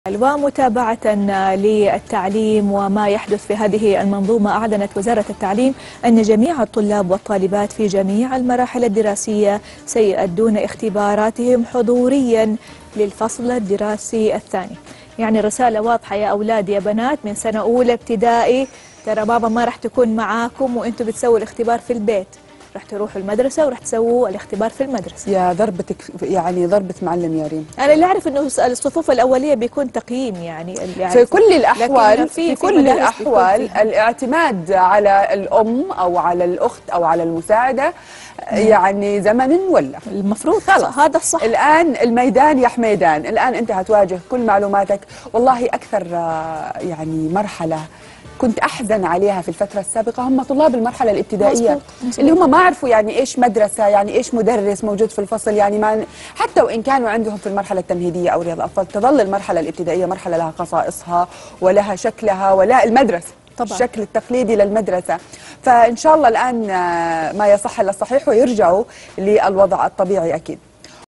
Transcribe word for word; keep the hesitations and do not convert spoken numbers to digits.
ومتابعة للتعليم وما يحدث في هذه المنظومة، أعلنت وزارة التعليم أن جميع الطلاب والطالبات في جميع المراحل الدراسية سيؤدون اختباراتهم حضوريا للفصل الدراسي الثاني. يعني رسالة واضحة يا أولاد يا بنات من سنة أولى ابتدائي، ترى بابا ما راح تكون معاكم وأنتم بتسووا الاختبار في البيت، راح تروحوا المدرسة وراح تسووا الاختبار في المدرسة. يا ضربتك، يعني ضربة معلم يا ريم. أنا اللي أعرف إنه الصفوف الأولية بيكون تقييم، يعني اللي في كل الأحوال في, في, في كل الأحوال الاعتماد على الأم أو على الأخت أو على المساعدة يعني زمن ولا المفروض خلاص هذا الصح. الآن الميدان يا حميدان، الآن أنت هتواجه كل معلوماتك. والله أكثر يعني مرحلة كنت أحزن عليها في الفترة السابقة هم طلاب المرحلة الابتدائية، مزبوط. مزبوط. اللي هم ما عرفوا يعني إيش مدرسة، يعني إيش مدرس موجود في الفصل، يعني ما حتى وإن كانوا عندهم في المرحلة التمهيدية أو رياض الأطفال، تظل المرحلة الابتدائية مرحلة لها خصائصها ولها شكلها ولا المدرسة طبعا. الشكل التقليدي للمدرسة. فإن شاء الله الآن ما يصح إلا الصحيح ويرجعوا للوضع الطبيعي أكيد.